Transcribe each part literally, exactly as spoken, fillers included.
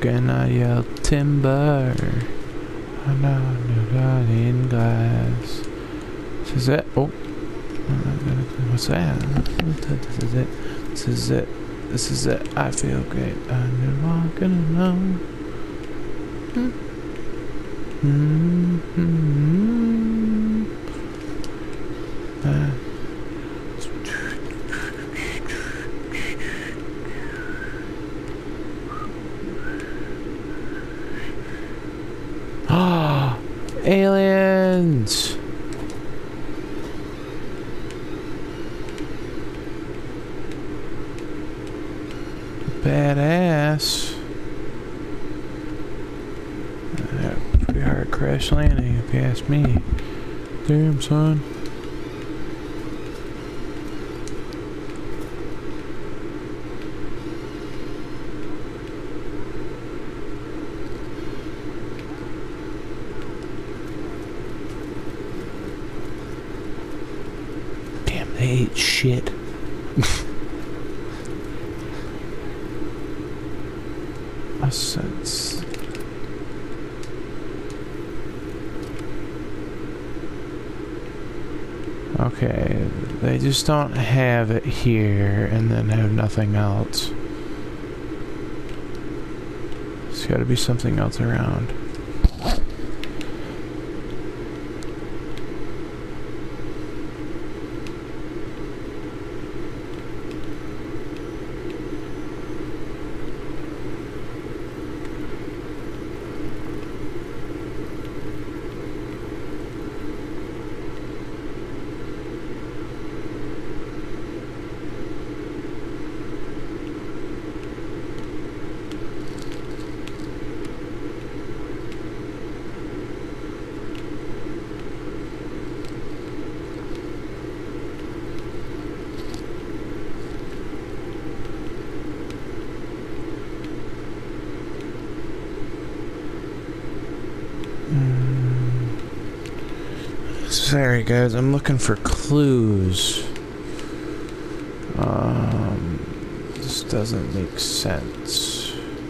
and I yelled timber. And I got in glass. This is it. Oh. What's that? This is it. This is it. This is it. I feel great. I'm walking alone. Hmm. Mm-hmm. Uh. Ah, aliens. Badass. Uh, pretty hard crash landing if you ask me. Damn, son. Damn, they ate shit. A sense. Okay, they just don't have it here and then have nothing else. There's gotta be something else around. Sorry guys, I'm looking for clues. Um, this doesn't make sense.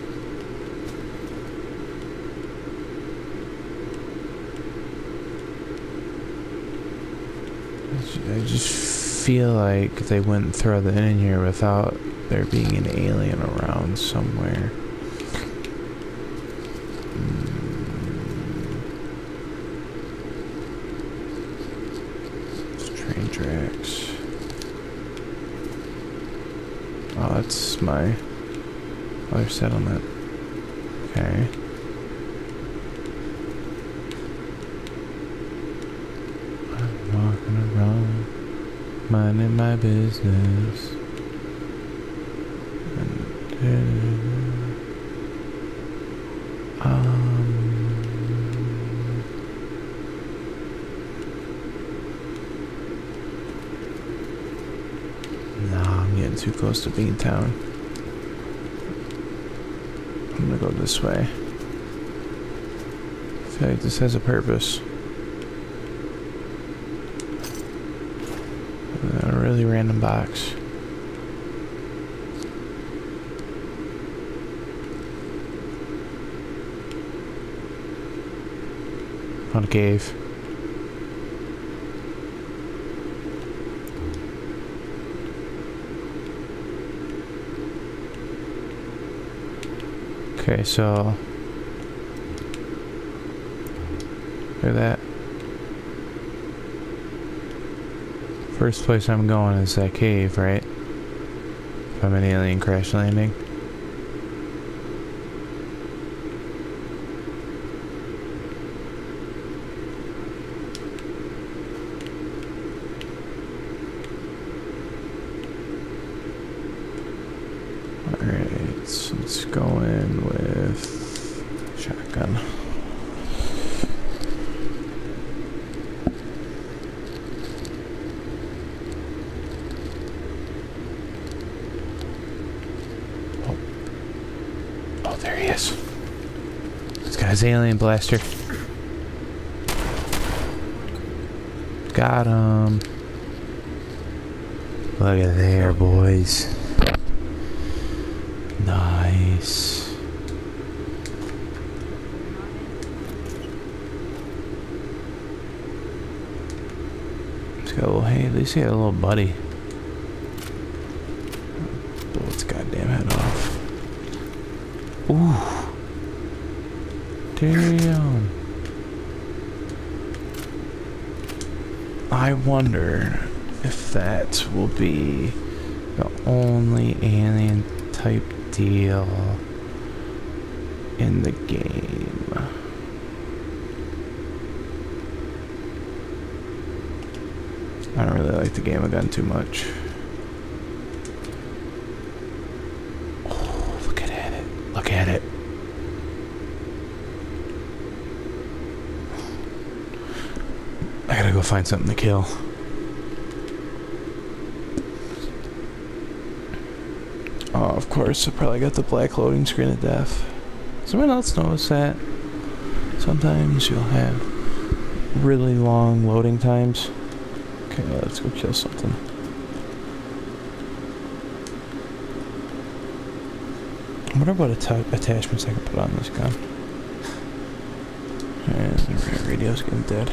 I just feel like they wouldn't throw that in here without there being an alien around somewhere. Tracks. Oh, that's my other settlement. Okay. I'm walking around, minding my business. And, uh, um. Too close to Beantown. I'm gonna go this way. I feel like this has a purpose. A really random box. Found a cave. Okay, so look at that. First place I'm going is that cave, right? If I'm an alien crash landing. Alright, so let's go in with shotgun. Oh. Oh, there he is. He's got his alien blaster. Got him. Look at there, boys. Nice. got a little, hey, at least he got a little buddy. Blow its goddamn head off. Ooh. Damn. I wonder if that will be the only alien type deal in the game. I don't really like the game again too much. Oh, look at it. Look at it. I gotta go find something to kill. Oh, of course, I probably got the black loading screen of death. Someone else notice that? Sometimes you'll have really long loading times. Okay, let's go kill something. I wonder what atta attachments I can put on this gun. And the radio's getting dead.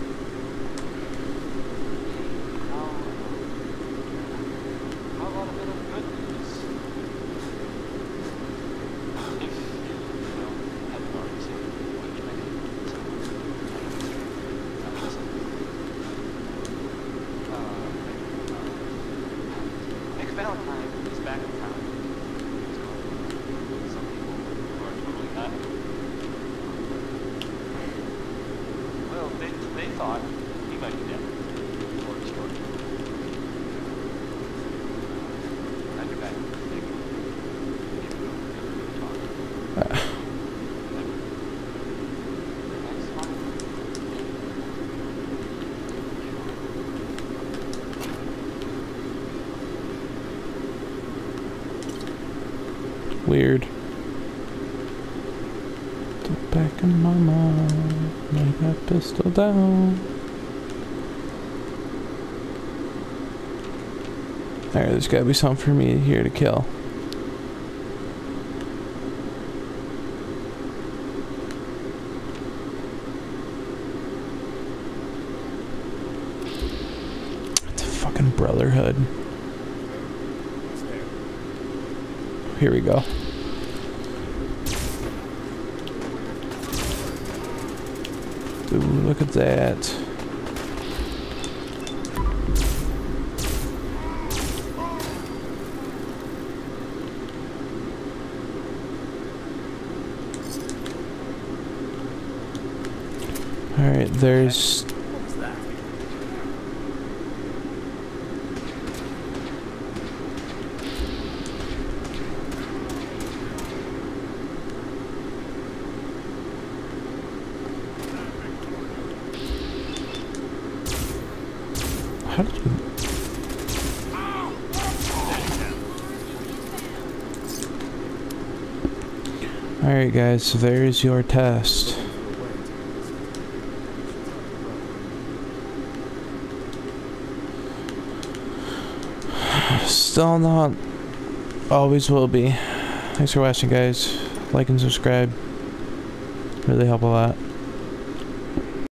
Valentine is back in town. Some people are totally not. Well, they, they thought he might be dead. Or destroyed. Glad you're back. Uh. Weird. The back of my mind, lay that pistol down. Alright, there's gotta be something for me here to kill. It's a fucking Brotherhood. Here we go. Ooh, look at that. All right, there's how did you... Alright guys, so there's your test. Still on the hunt. Always will be. Thanks for watching guys. Like and subscribe. Really help a lot.